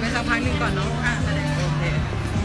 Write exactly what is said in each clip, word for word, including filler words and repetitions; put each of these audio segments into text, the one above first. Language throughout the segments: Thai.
ไปสักพักหนึ่งก่อนเนาะโอเค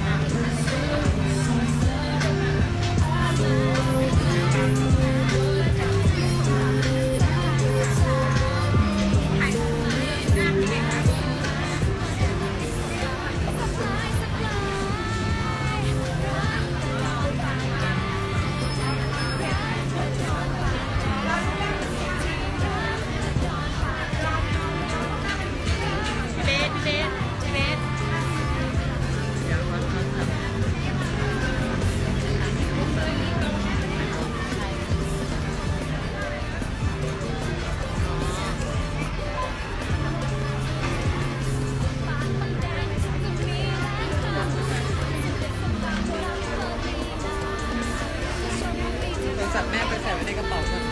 แม่ไปใส่ไว้ในกระเป๋าก่อน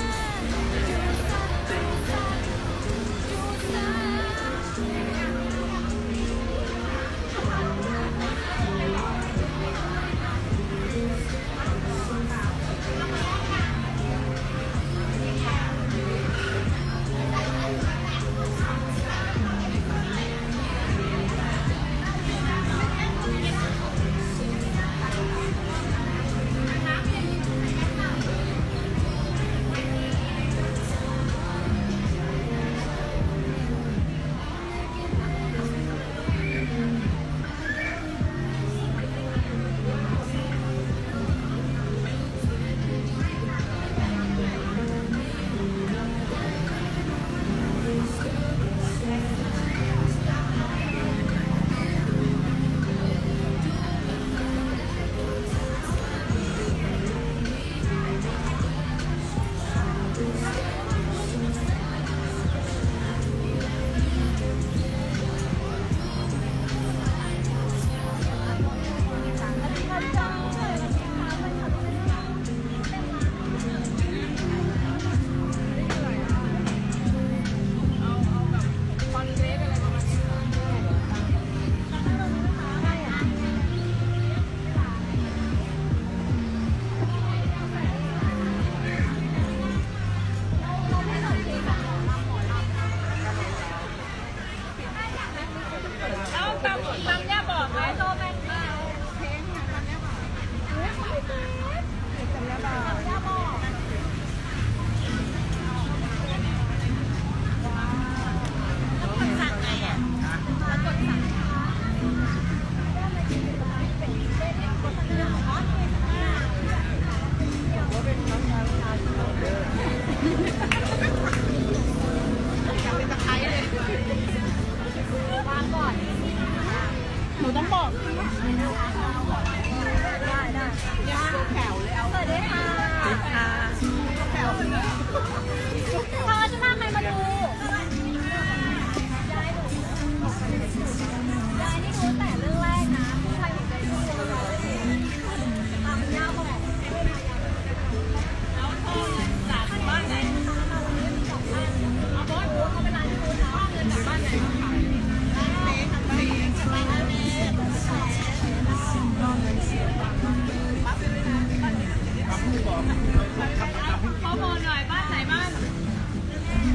หนูต้องบอกได้ได้แถวเลยเอาสวัสดีค่ะสวัสดีค่ะแถวพอจะมาใครมาดูยายนี่รู้แต่เรื่องแรกนะใครอยู่ในรูปเราตามยาวเขาบอกแล้วพ่อจากบ้านไหนเอาบอสบัวเขาไปร้านที่รู้นะเงินจากบ้านไหนมาขายข้อมูลหน่อยบ้านไหนบ้าน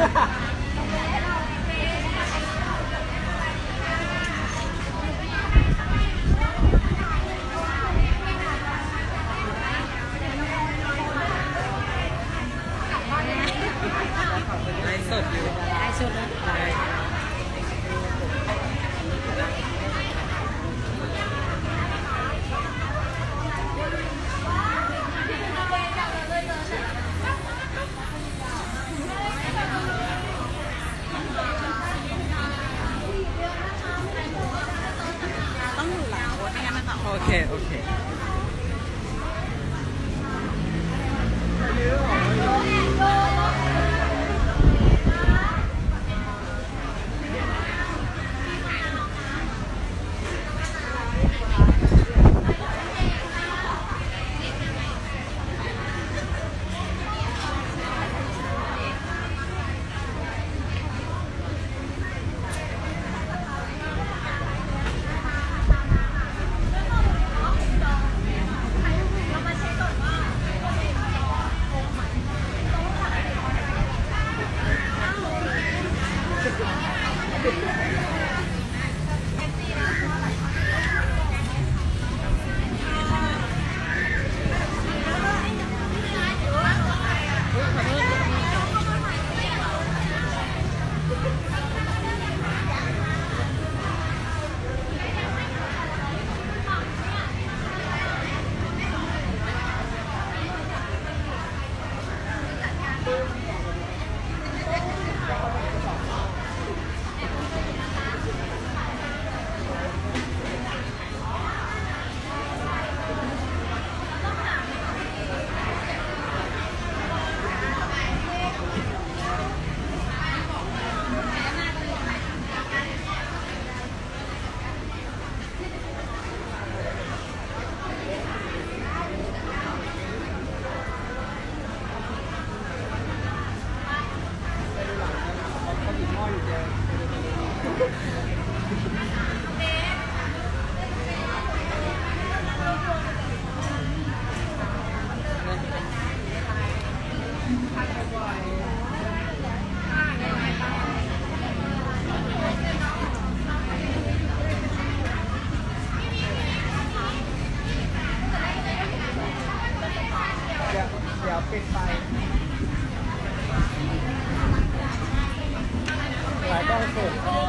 ไลฟ์สดอยู่ไลฟ์สดนะต้องอยู่หลังรถไม่งั้นมันจะโอเคโอเคเดี๋ยวปิดไฟหลายต้องสุด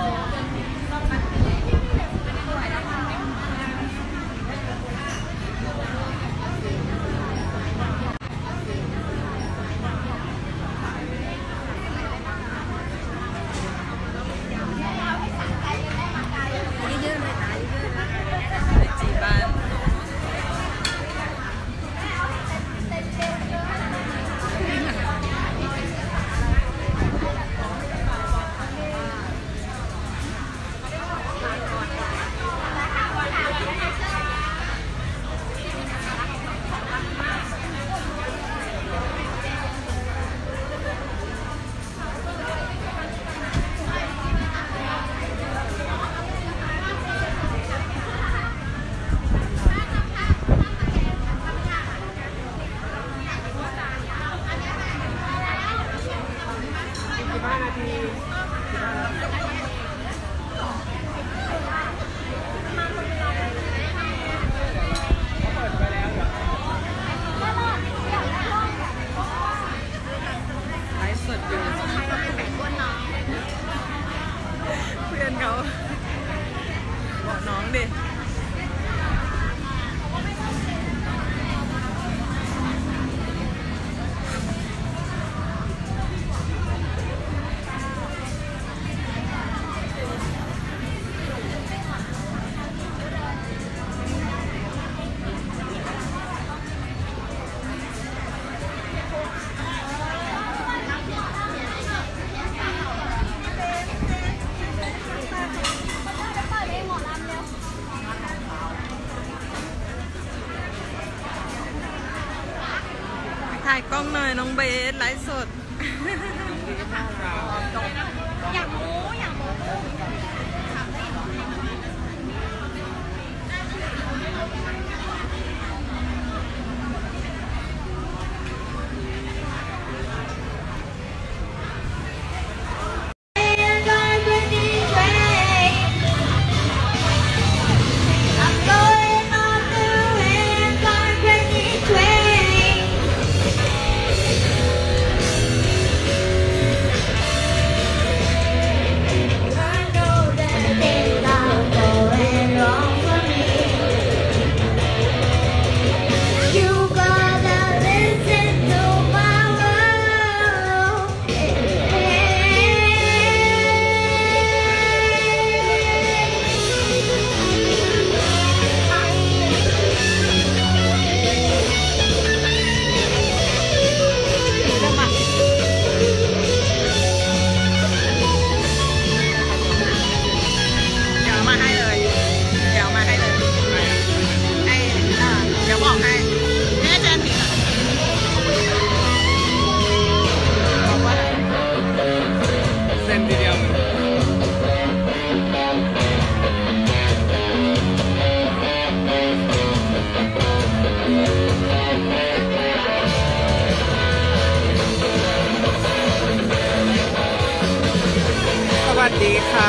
ถ่ายกล้องหน่อยน้องเบสไลฟ์สดอยากรู้อยากรู้ค่ะ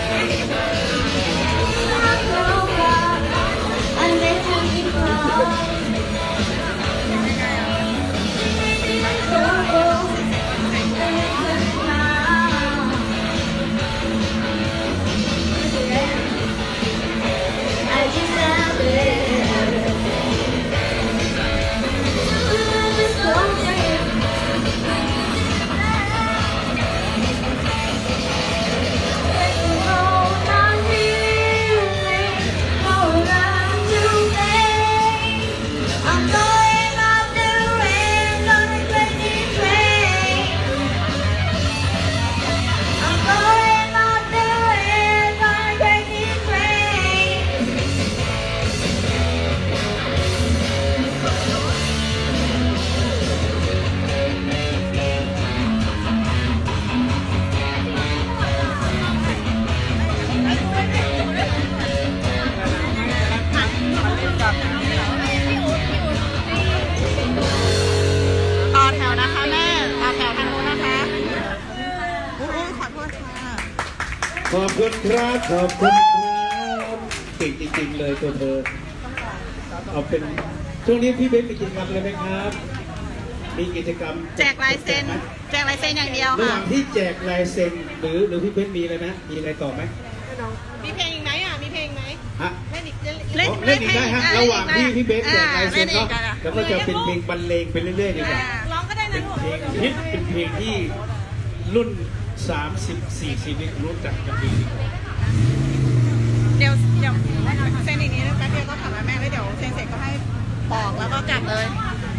ต่อแถวนะคะแม่ต่อแถวทางนู้นนะคะโอ้โหขอโทษค่ะขอบคุณครับขอบคุณครับเก่งจริงๆเลยตัวเธอเอาเป็นช่วงนี้พี่เบสมีกิจกรรมอะไรไหมครับมีกิจกรรมแจกลายเซ็นแจกลายเซ็นอย่างเดียวค่ะระหว่างที่แจกลายเซ็นหรือหรือพี่เบสมีอะไรนะมีอะไรต่อไหมมีเพลงอีกไหมอ่ะมีเพลงไหมฮะเล่นอีกเล่นเล่นอีกได้ฮะระหว่างที่พี่เบสแจกลายเซ็นเนาะแล้วก็จะเป็นเพลงบรรเลงไปเรื่อยๆดีกว่าร้องก็ได้นะเป็นเพลงฮิตเป็นเพลงที่รุ่นสามสิบสี่สิบนี่รู้จักกันดีเดี๋ยวเดี๋ยวเซ็นอีกนิดนึงแป๊บเดียวก็กลับมาแม่แล้วเดี๋ยวเซ็นเสร็จก็ให้บอกแล้วก็กลับเลย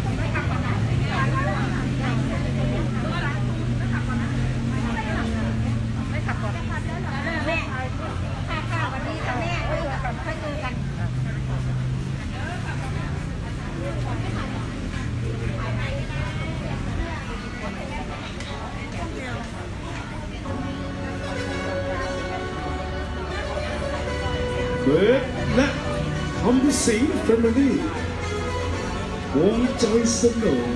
เบิร์ดและคำสิงแฟมิลี่วงใจเสนอ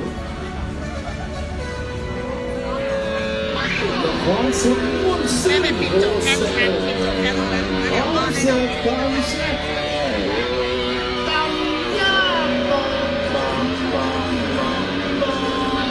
ละครสุดม่วนซื่นโอเสนอขอเสิร์ฟความแซ่บตำยำบองบองบองบองบอง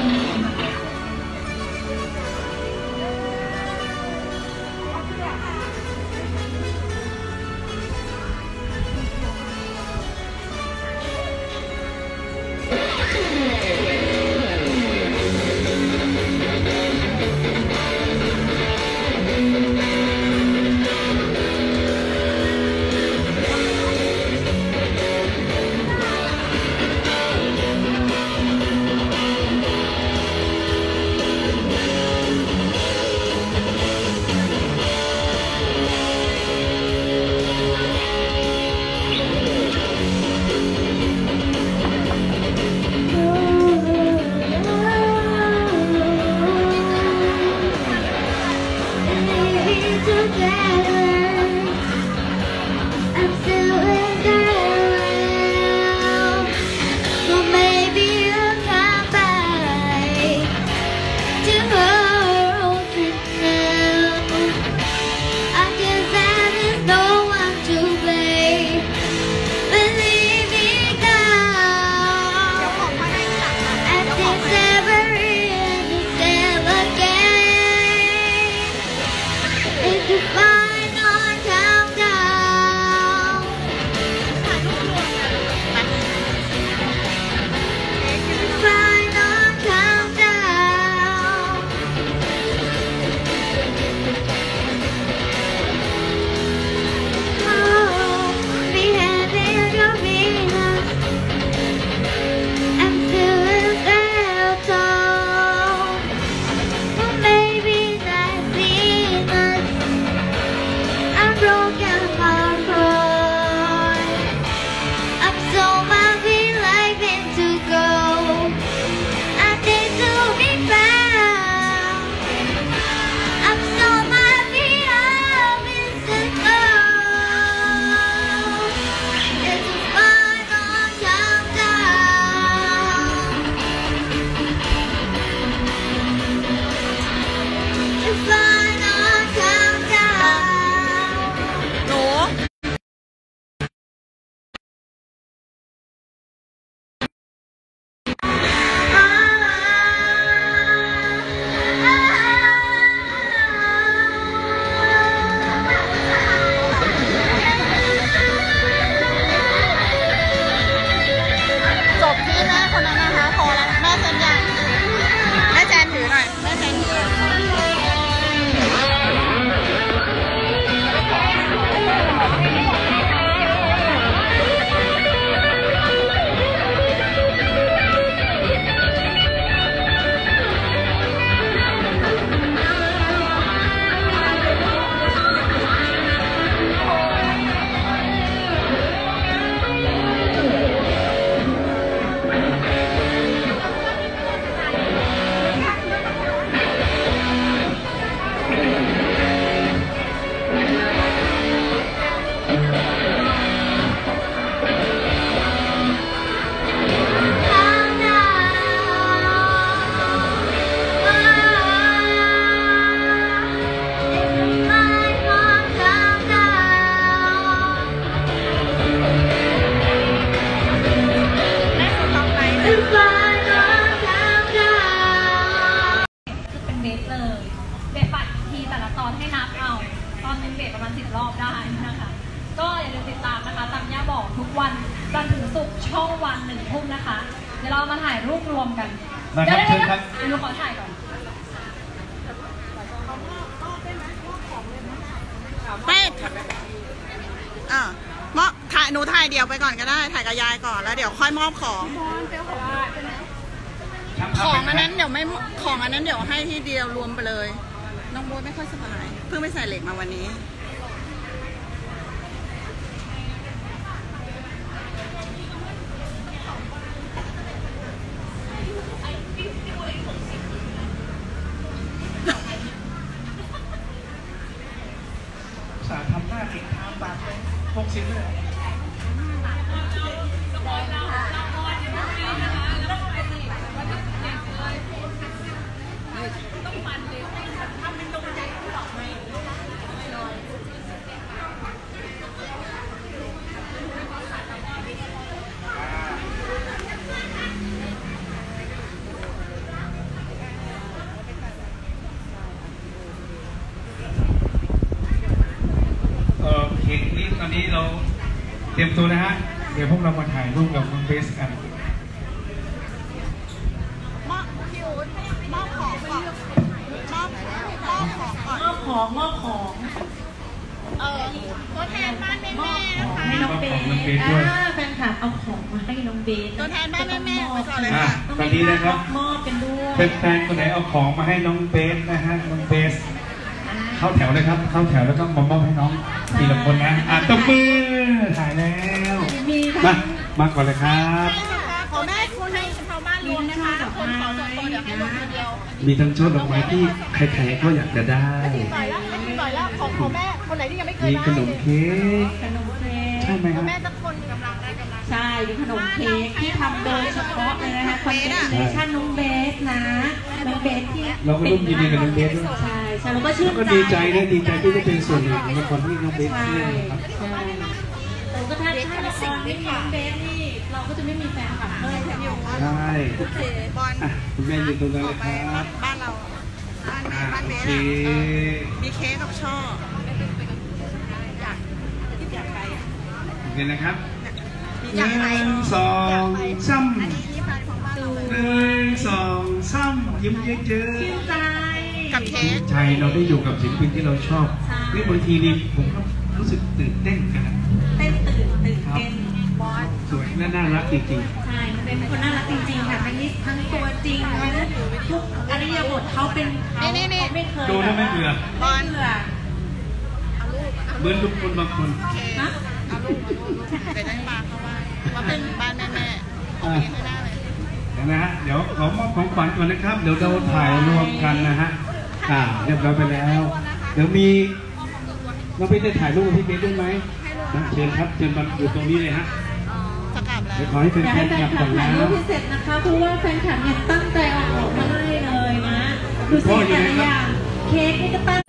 ช่องวันหนึ่งทุ่มนะคะเดี๋ยวเรามาถ่ายรูปรวมกันมาคเดี๋รัยวบเชิญเดี๋ยวครับเดี๋ยวหนูขอถ่ายก่อนไม่อ่ามอบถ่ายหนูถ่ายเดียวไปก่อนก็ได้ถ่ายกับยายก่อนแล้วเดี๋ยวค่อยมอบของ ของอันนั้นเดี๋ยวไม่ของอันนั้นเดี๋ยวให้ที่เดียวรวมไปเลยน้องโบ๊ทไม่ค่อยสบายเพิ่งไปใส่เหล็กมาวันนี้สาทำหน้าติดทาปากเลยหกสิบเลย โอเคนี่ตอนนี้เราเตรียมตัวนะฮะ เดี๋ยวพวกเรามาถ่ายรูปกับคุณเบสกันมอบพี่อู๊ดมอบของก่อนมอบมอบของก่อนมอบของมอบของเออตัวแทนบ้านแม่มอบๆของนะคะให้น้องเบสมอบของน้องเบสด้วยอ่าแฟนคลับเอาของมาให้น้องเบสตัวแทนบ้านแม่ๆไปก่อนเลยอ่ะค่ะตอนนี้นะครับมอบกันด้วยเป็นแฟนคนไหนเอาของมาให้น้องเบสนะฮะ น้องเบส เข้าแถวเลยครับ เข้าแถวแล้วก็มามอบให้น้องทีละคนนะ อ่ะตบมือถ่ายแล้วมีมาทั้งมาก่อนเลยครับขอแม่คุณให้ชาวบ้านรวมนะคะคนขอส่วนตัวเดี๋ยวให้รวมทีเดียวมีทั้งช่อดอกไม้ที่ใครๆก็อยากจะได้ต่อยแล้วต่อยแล้วของของแม่คนไหนที่ยังไม่เคยมีได้ขนมเค้กขนมเค้กใช่ไหมครับแม่สักคนกำลังได้กำลังใช่มีขนมเค้กที่ทำโดยเฉพาะเลยนะคะคอนเทนต์เนชั่นน้องเบสนะน้องเบสที่เราก็ร่วมยินดีกับน้องเบสด้วยใช่ใช่แล้วก็ชื่นก็ใจดีใจนะดีใจที่ได้เป็นส่วนหนึ่งของละครที่น้องเบสใช่เล่นนะครับใช่เราก็ถ้าถ้าละครไม่มีน้องเบสนี่เราก็จะไม่มีแฟนคลับเลยแถวใช่โอเคบอลอ่ะคุณแม่ยืนตรงนั้นต่เลอย ไปครับบ้านเราบ้านแม่อ่ะบ้านโอเบสเคอ่ะมีเค้กกับช่ออยากอยากไปอ่ะโอเคนะครับมีหอยากไปนึ่งสองสามอันนี้นี่แฟนของบ้านเราเลยหนึ่งสองสามยิ้มเยอะชื่นใจกับเค้กๆใจเราได้อยู่กับศิลปินที่เราชอบใช่นี่บางทีนี่ผมก็รู้สึกตื่นเต้นกันนะเต้นตื่นตื่นเต้นบอสสวยและน่ารักจริงใช่มันเป็นคนน่ารักจริงๆค่ะทั้งนี้ทั้งตัวจริงทั้งทุกอริยบทเขาเป็นเขาเขาไม่เคยๆดูแล้วไม่เบื่อบอลเบื่อเอาลูกเอาเหมือนทุกคนบางคนเค้กนะเอาลูกเอาลูกเดี๋ยวได้ปลาเข้าบ้านมาเป็นบ้านแม่แม่ๆเอาเค้กให้หน้าเลยเดี๋ยวนะฮะ เดี๋ยวขอมอบของขวัญก่อนนะครับ เดี๋ยวเราถ่ายรวมกันนะฮะ อ่า เรียบร้อยไปแล้ว เดี๋ยวมีน้องเบสได้ถ่ายรูปกับพี่เบสด้วยไหมนะเชิญครับ เชิญมาอยู่ตรงนี้เลยฮะจะกลับแล้วเดี๋ยวขอให้แฟอยากให้นแฟๆกนลับคลัก่บอนถ่ายนะรูปพิเศษนะคะเพราะว่าแฟนคลับเนี่ยตั้งใจเอาของมาให้เลยนะดูสิแต่ละอย่างเค้กนี่ก็ตั้ง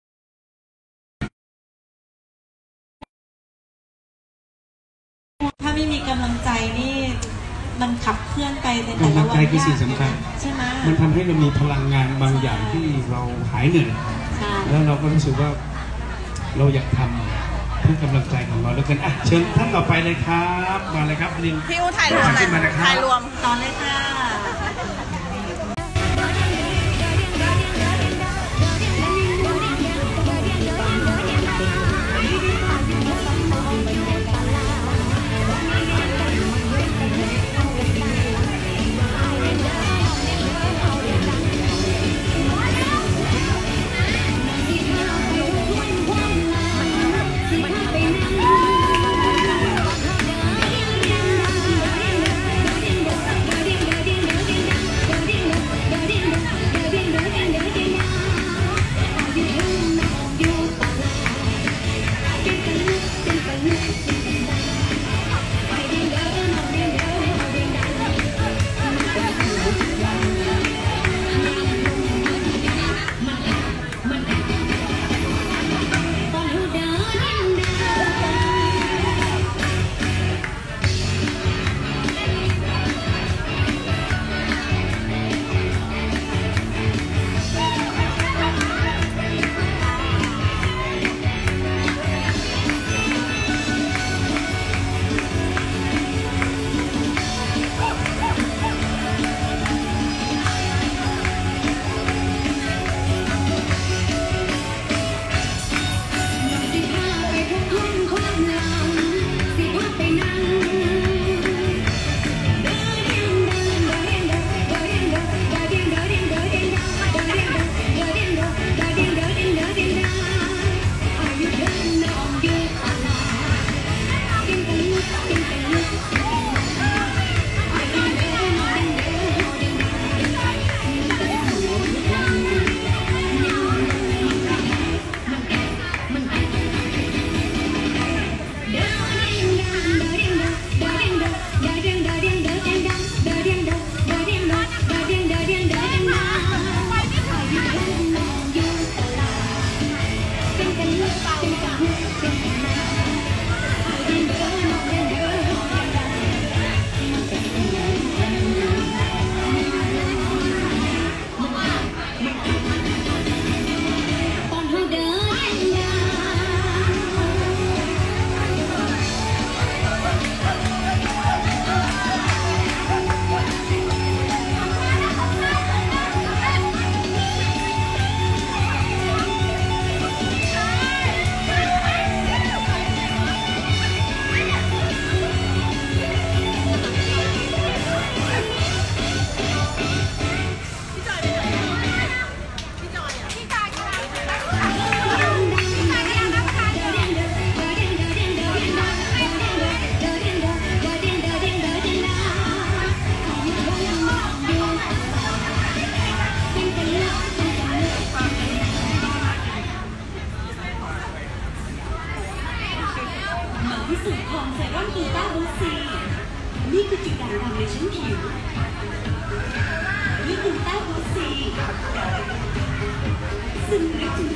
ถ้าไม่มีกำลังใจนี่มันขับเคลื่อนไปในแต่ละวันกำลังใจคือสิ่งสำคัญใช่ไหมมันทำให้เรามีพลังงานบางอย่างที่เราหายเหนื่อยใช่แล้วเราก็รู้สึกว่าเราอยากทำเพื่อกำลังใจของเราแล้วกันอ่ะเชิญท่านต่อไปเลยครับ มาเลยครับลินพี่อูถ่ายรวมเลยขึ้นมานะครับถ่ายรวมตอนเลยค่ะ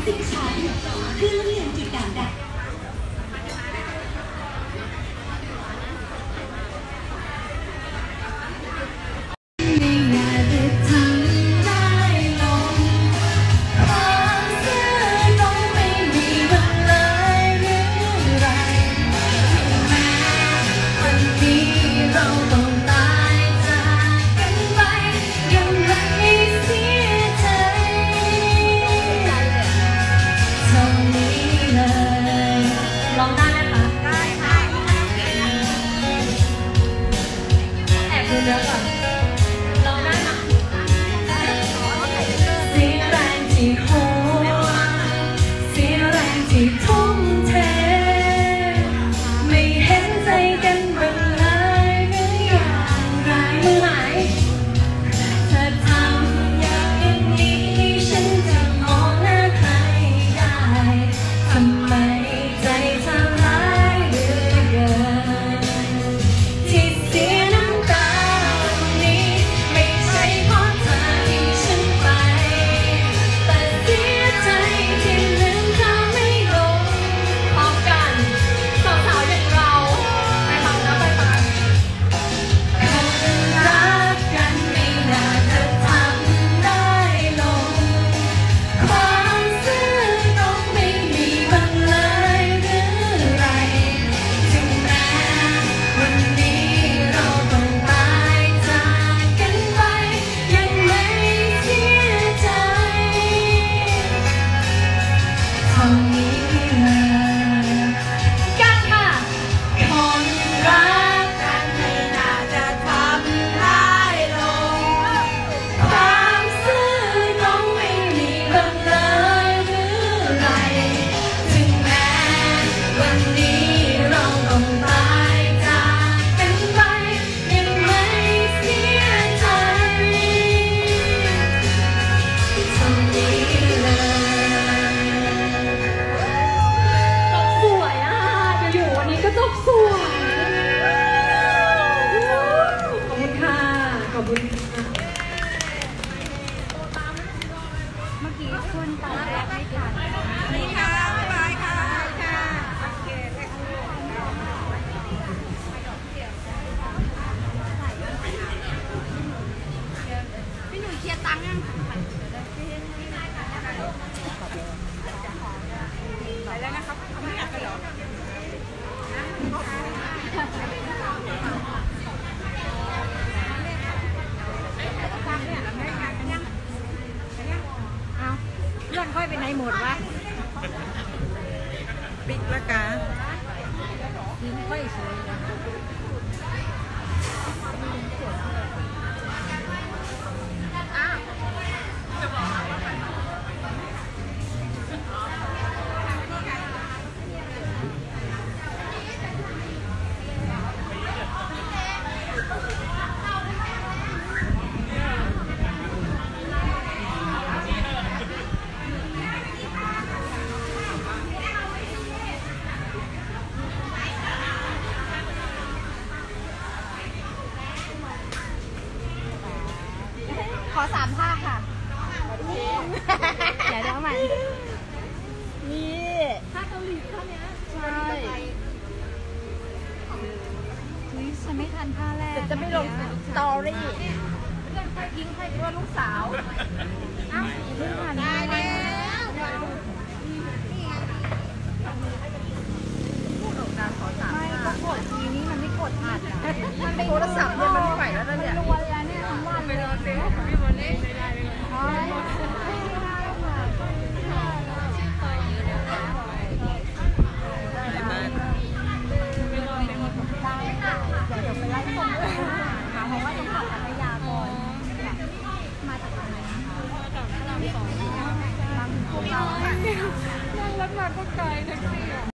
สิบชั้นเครื่องเรียนจุดด่างดำขอสามท่าค่ะเดี๋ยวเดี๋ยวใหม่นี่ท่าเกาหลีท่าเนี้ยใช่อุ๊ยฉันไม่ทันท่าแรกจะไม่ลงสตอรี่เพื่อนใครทิ้งใครเป็นว่าลูกสาวอ้าวไม่ทัน